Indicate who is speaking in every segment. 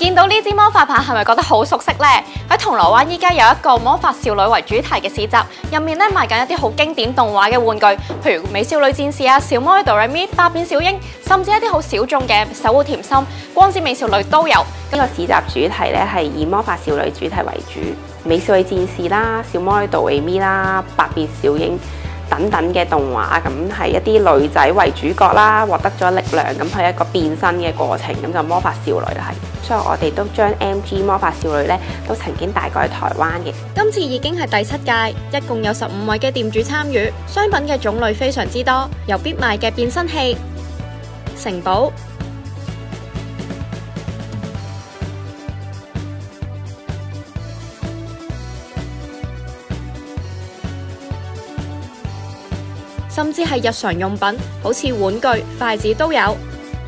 Speaker 1: 見到呢支魔法棒係咪覺得好熟悉呢？喺銅鑼灣依家有一個魔法少女為主題嘅市集，入面咧賣緊一啲好經典動畫嘅玩具，譬如美少女戰士啊、小魔女 DoReMi、百變小櫻，甚至一啲好小眾嘅守護甜心、光之美少女都有。
Speaker 2: 呢個市集主題咧係以魔法少女主題為主，美少女戰士啦、小魔女 DoReMi 啦、百變小櫻等等嘅動畫，咁係一啲女仔為主角啦，獲得咗力量，咁係一個變身嘅過程，咁就魔法少女啦係。所以我哋都將 MG 魔法少女咧都曾經帶過去台灣嘅。
Speaker 1: 今次已經係第7屆，一共有15位嘅店主參與，商品嘅種類非常之多，由必賣嘅變身器、城堡、甚至係日常用品，好似玩具、筷子都有。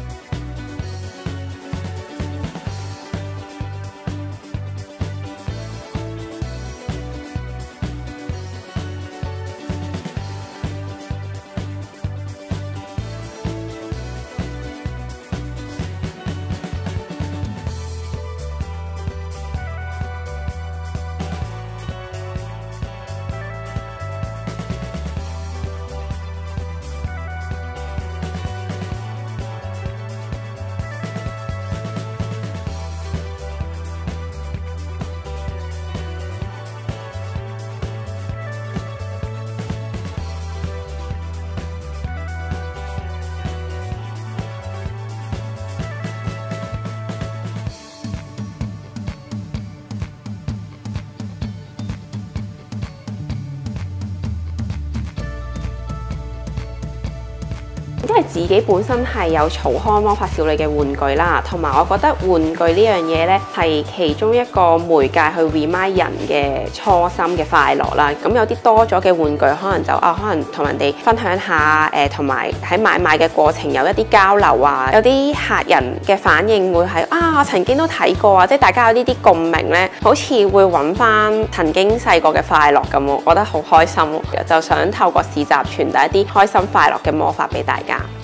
Speaker 2: 因為自己本身係有儲開魔法少女嘅玩具啦，同埋我覺得玩具呢樣嘢呢係其中一個媒介去 remind 人嘅初心嘅快樂啦。咁有啲多咗嘅玩具，可能就可能同人哋分享下同埋喺買賣嘅過程有一啲交流啊。有啲客人嘅反應會係我曾經都睇過啊，即係大家有呢啲共鳴呢，好似會揾翻曾經細個嘅快樂咁，我覺得好開心，就想透過市集傳遞一啲開心快樂嘅魔法俾大家。